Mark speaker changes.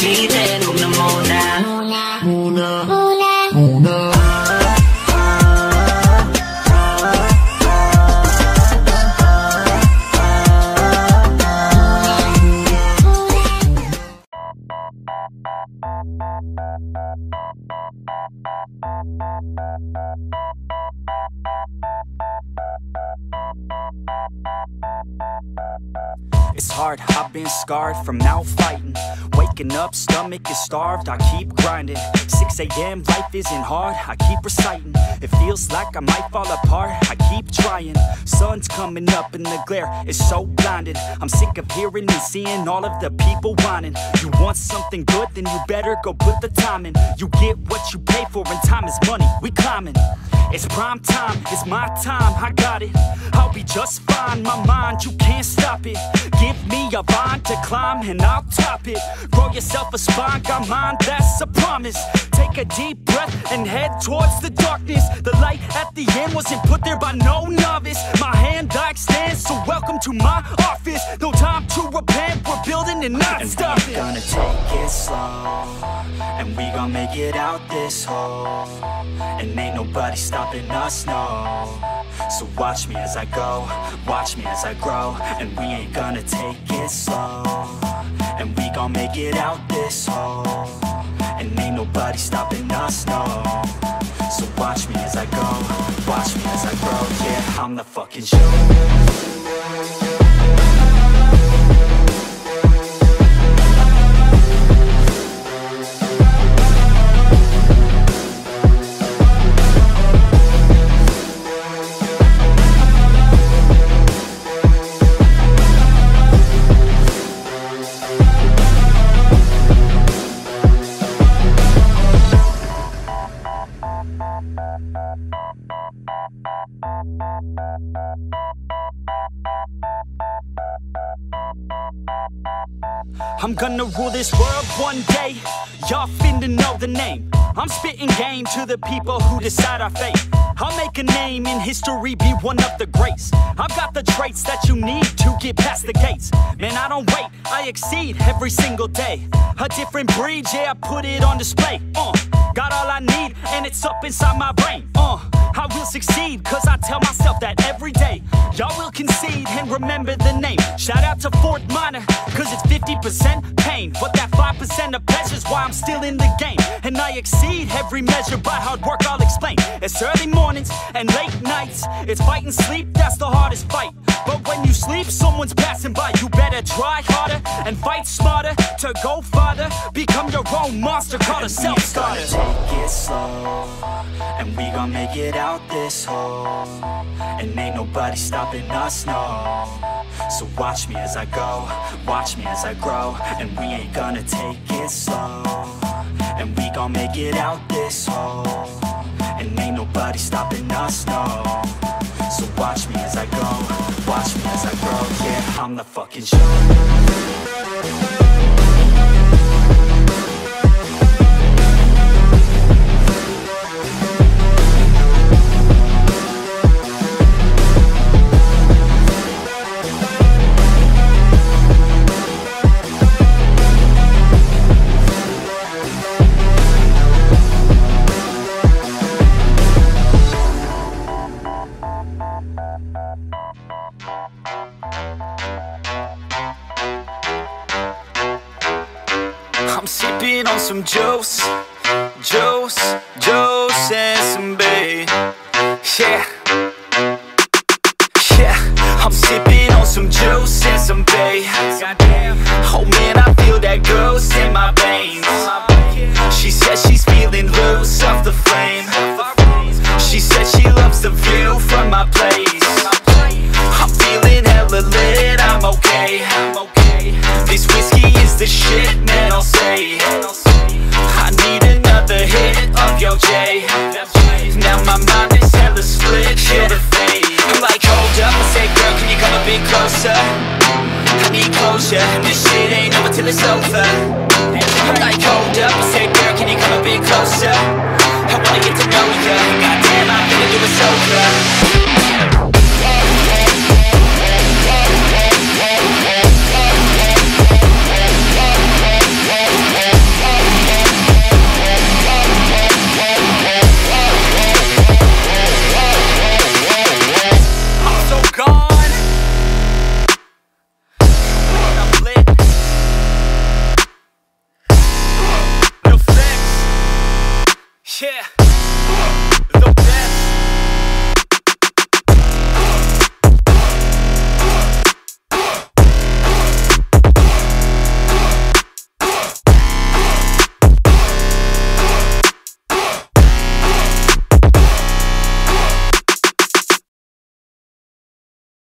Speaker 1: pag-ibig, huwag na muna.
Speaker 2: It's hard, I've been scarred from out fighting. Waking up, stomach is starved, I keep grinding. 6 a.m, life isn't hard, I keep reciting. It feels like I might fall apart, I keep trying. Sun's coming up and the glare is so blinding. I'm sick of hearing and seeing all of the people whining. You want something good, then you better go put the time in. You get what you pay for and time is money, we climbing. It's prime time, it's my time, I got it. I'll be just fine, my mind, you can't stop it. Give me a vine to climb and I'll top it. Grow yourself a spine, got mine, that's a promise. Take a deep breath and head towards the darkness. The light at the end wasn't put there by no novice. My hand I extend, so welcome to my office. No time to repent, we're building and not stopping.
Speaker 3: And we gonna take it slow, and we gon' make it out this hole. And ain't nobody stopping us, no. So watch me as I go, watch me as I grow. And we ain't gonna take it slow, and we gon' make it out this hole. And ain't nobody stopping us, no. So watch me as I go, watch me as I grow. Yeah, I'm the fucking show.
Speaker 2: I'm gonna rule this world one day. Y'all finna know the name. I'm spitting game to the people who decide our fate. I'll make a name in history, be one of the greats. I've got the traits that you need to get past the gates. Man, I don't wait, I exceed every single day. A different breed, yeah, I put it on display. Got all I need, and it's up inside my brain. I will succeed, cause I tell myself that every day. Y'all will concede and remember the name. Shout out to Fort Minor, cause it's 50% pain, but that 5% of pleasure's why I'm still in the game. And I exceed every measure by hard work, I'll explain. It's early mornings and late nights. It's fight and sleep, that's the hardest fight. But when you sleep, someone's passing by. You better try harder and fight smarter to go farther. Become your own monster, call a self-starter.
Speaker 3: Take it slow, and we gon' make it out this hole. And ain't nobody stopping us, no. So watch me as I go, watch me as I grow. And we ain't gonna take it slow, and we gon' make it out this hole. And ain't nobody stopping us, no. So watch me as I go, watch me as I grow. Yeah, I'm the fucking show.
Speaker 2: I'm sipping on some juice, juice, juice and some bae. Yeah, yeah, I'm sipping on some juice and some bae. Oh man, I feel that ghost in my veins. She says she's feeling loose off the flame. She said she loves the view from my place. I'm feeling hella lit, I'm okay. This whiskey is the shit, man, I'll say. I need another hit of your J. Now my mind is hella split, feel the fade. I'm like, hold up, I say, girl, can you come a bit closer? I need closure, and this shit ain't over till it's over. I'm like, hold up, I say, girl, can you come a bit closer? I wanna get to know ya, goddamn, I'm gonna do it sober. Yeah.